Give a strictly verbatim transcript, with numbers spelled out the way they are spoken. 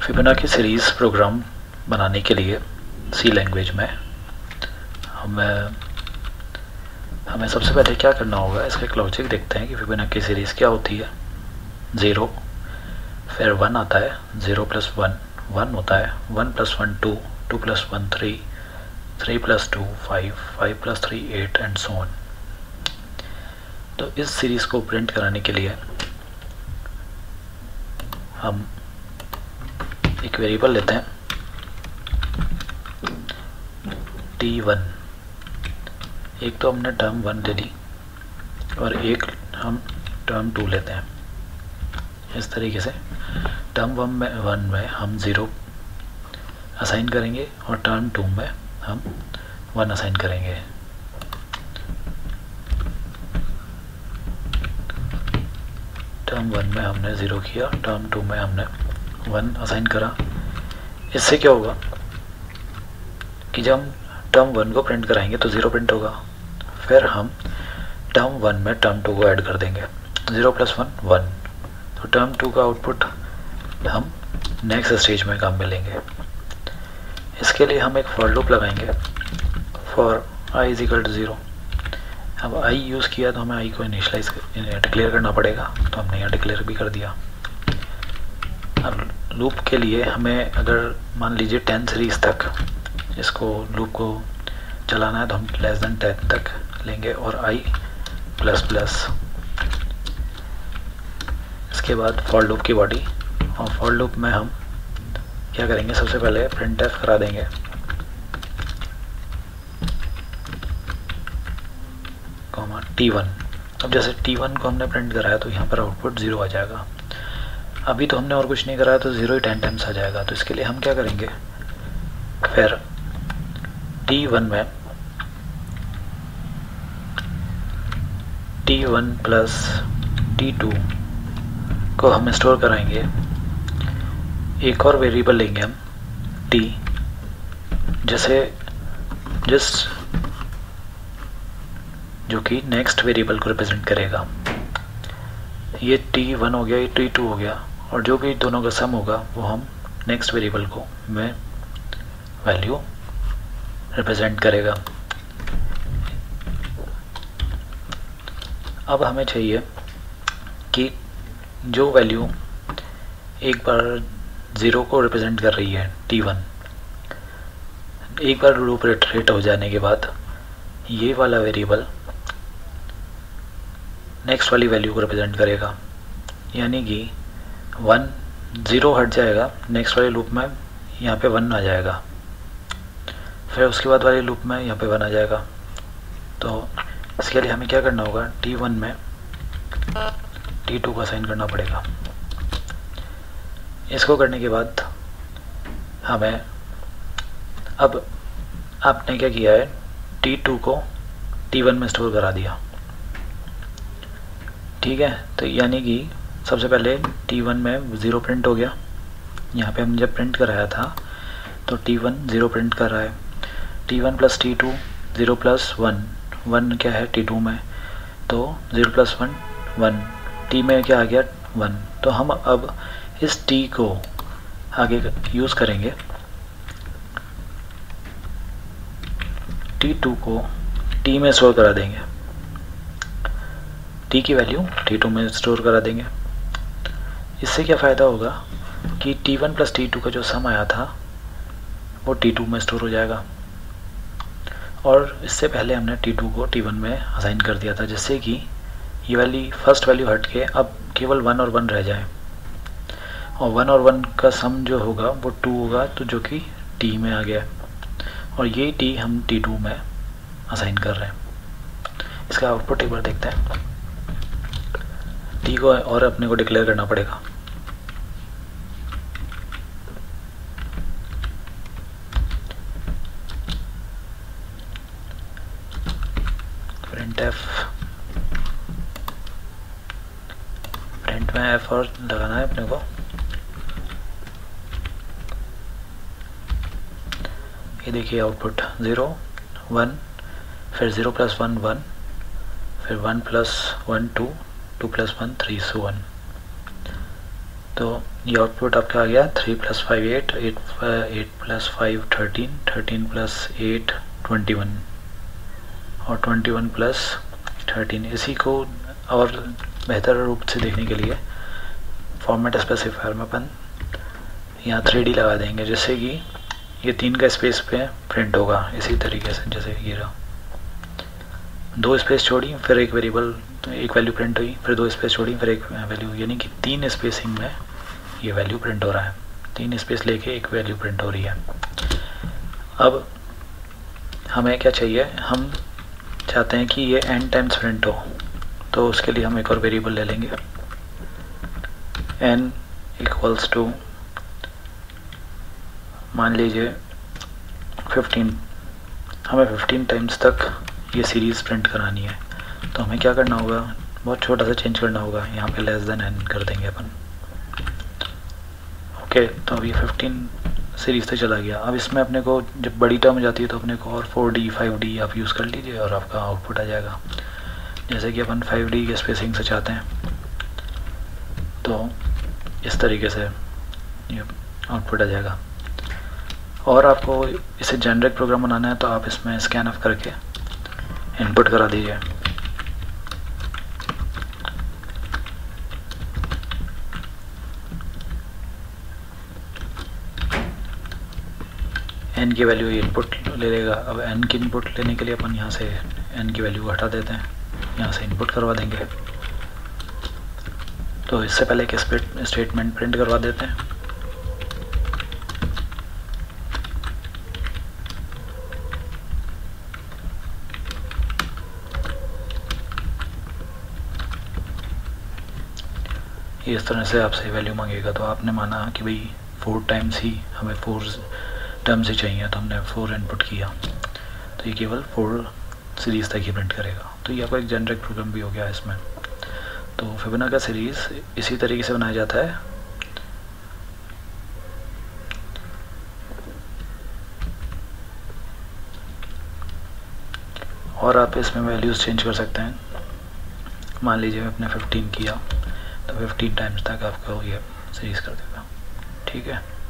Fibonacci series programme बनाने के लिए सी लैंग्वेज में हमें हमें सबसे पहले क्या करना होगा, इसका एक लॉजिक देखते हैं कि फिबोनाची सीरीज़ क्या होती है। ज़ीरो, फिर वन आता है, ज़ीरो प्लस वन वन होता है, one plus one two, two plus one three, three plus two five, five plus three eight and so on. तो इस सीरीज़ को प्रिंट कराने के लिए हम एक वेरिएबल लेते हैं टी वन। एक तो हमने टर्म वन ले ली और एक हम टर्म टू लेते हैं। इस तरीके से टर्म वन में वन में हम ज़ीरो असाइन करेंगे और टर्म टू में हम वन असाइन करेंगे। टर्म वन में हमने ज़ीरो किया, टर्म टू में हमने वन असाइन करा। इससे क्या होगा कि जब हम टर्म वन को प्रिंट कराएंगे तो ज़ीरो प्रिंट होगा, फिर हम टर्म वन में टर्म टू को ऐड कर देंगे, ज़ीरो प्लस वन वन। तो टर्म टू का आउटपुट हम नेक्स्ट स्टेज में काम में लेंगे। इसके लिए हम एक फॉर लूप लगाएंगे, for I is equal to zero. अब आई यूज़ किया तो हमें आई को इनिशलाइज डिक्लेयर करना पड़ेगा, तो हमने यहाँ डिक्लेयर भी कर दिया। अब लूप के लिए हमें अगर मान लीजिए टेन सीरीज़ तक इसको लूप को चलाना है तो हम लेस देन टेन तक लेंगे और आई प्लस प्लस। इसके बाद फॉर लूप की बॉडी, और फॉर लूप में हम क्या करेंगे, सबसे पहले प्रिंट एफ करा देंगे। Comma T one. अब जैसे टी वन को हमने प्रिंट कराया तो यहाँ पर आउटपुट ज़ीरो आ जाएगा। अभी तो हमने और कुछ नहीं कराया तो ज़ीरो ही टेन टाइम्स आ जाएगा। तो इसके लिए हम क्या करेंगे, फिर टी वन में T one plus T two को हम स्टोर कराएंगे। एक और वेरिएबल लेंगे हम टी, जैसे जिस जो कि नेक्स्ट वेरिएबल को रिप्रेजेंट करेगा। ये टी वन हो गया, ये टी टू हो गया, और जो भी दोनों का सम होगा वो हम नेक्स्ट वेरिएबल को में वैल्यू रिप्रेजेंट करेगा। अब हमें चाहिए कि जो वैल्यू एक बार ज़ीरो को रिप्रेजेंट कर रही है टी वन, एक बार लूप रिटरेट हो जाने के बाद ये वाला वेरिएबल नेक्स्ट वाली वैल्यू को रिप्रेजेंट करेगा। यानी कि वन ज़ीरो हट जाएगा, नेक्स्ट वाले लूप में यहाँ पे वन आ जाएगा, फिर उसके बाद वाले लूप में यहाँ पे वन आ जाएगा। तो इसके लिए हमें क्या करना होगा, टी वन में टी टू का साइन करना पड़ेगा। इसको करने के बाद हमें अब आपने क्या किया है, टी टू को टी वन में स्टोर करा दिया, ठीक है। तो यानी कि सबसे पहले टी वन में ज़ीरो प्रिंट हो गया। यहाँ पे हम जब प्रिंट कराया था तो टी वन ज़ीरो प्रिंट कर रहा है। T one plus T two, zero plus one, one क्या है टी टू में, तो zero plus one one, T में क्या आ गया वन। तो हम अब इस टी को आगे यूज़ करेंगे, टी टू को टी में स्टोर करा देंगे, टी की वैल्यू टी टू में स्टोर करा देंगे। इससे क्या फ़ायदा होगा कि T one plus T two का जो सम आया था वो टी टू में स्टोर हो जाएगा, और इससे पहले हमने टी टू को टी वन में असाइन कर दिया था, जिससे कि ये वाली फर्स्ट वैल्यू हट के अब केवल वन और वन रह जाए, और वन और वन का सम जो होगा वो टू होगा, तो जो कि टी में आ गया, और ये टी हम टी टू में असाइन कर रहे हैं। इसका आउटपुट एक बार देखते हैं। टी को और अपने को डिक्लेयर करना पड़ेगा। प्रिंट एफ, प्रिंट में एफ और लगाना है अपने को। ये देखिए आउटपुट ज़ीरो वन, फिर ज़ीरो प्लस वन वन, फिर one plus one two, two plus one three, so on. तो ये आउटपुट आपका आ गया three plus five eight, eight eight plus five thirteen, thirteen plus eight twenty one, और twenty one plus thirteen. इसी को और बेहतर रूप से देखने के लिए फॉर्मेट स्पेसिफायर में अपन यहाँ थ्री डी लगा देंगे, जिससे कि ये तीन का स्पेस पे प्रिंट होगा इसी तरीके से। जैसे ये रहा, दो स्पेस छोड़ी फिर एक वेरिएबल, एक वैल्यू प्रिंट हुई, फिर दो स्पेस छोड़ी फिर एक वैल्यू, यानी कि तीन स्पेसिंग में ये वैल्यू प्रिंट हो रहा है। तीन स्पेस लेके एक वैल्यू प्रिंट हो रही है। अब हमें क्या चाहिए, हम चाहते हैं कि ये एन टाइम्स प्रिंट हो, तो उसके लिए हम एक और वेरिएबल ले लेंगे, एन इक्वल्स टू मान लीजिए फिफ्टीन। हमें फिफ्टीन टाइम्स तक ये सीरीज़ प्रिंट करानी है, तो हमें क्या करना होगा, बहुत छोटा सा चेंज करना होगा, यहाँ पे लेस देन एन कर देंगे अपन। ओके, तो अभी फिफ्टीन सीरीज़ तक चला गया। अब इसमें अपने को जब बड़ी टर्म जाती है तो अपने को और फोर डी फाइव डी आप यूज़ कर लीजिए और आपका आउटपुट आ जाएगा। जैसे कि अपन फाइव डी के स्पेसिंग से चाहते हैं, तो इस तरीके से ये आउटपुट आ जाएगा। और आपको इसे जेनरिक प्रोग्राम बनाना है तो आप इसमें स्कैन ऑफ करके इनपुट करा दीजिए। एन की वैल्यू इनपुट ले लेगा। अब एन की इनपुट लेने के लिए अपन यहाँ से एन की वैल्यू हटा देते हैं, यहाँ से इनपुट करवा देंगे। तो इससे पहले एक स्टेटमेंट प्रिंट करवा देते हैं। ये इस तरह से आपसे वैल्यू मांगेगा, तो आपने माना कि भाई फोर टाइम्स ही हमें फोर टर्म्स ही चाहिए, तो हमने फोर इनपुट किया, तो ये केवल फोर सीरीज़ तक ही प्रिंट करेगा। तो ये आपका एक जेनरिक प्रोग्राम भी हो गया इसमें। तो फिबोनाची सीरीज़ इसी तरीके से बनाया जाता है। और आप इसमें वैल्यूज़ चेंज कर सकते हैं। मान लीजिए आपने फिफ्टीन किया तो फिफ्टीन टाइम्स तक आपको ये सीरीज़ कर देगा। ठीक है।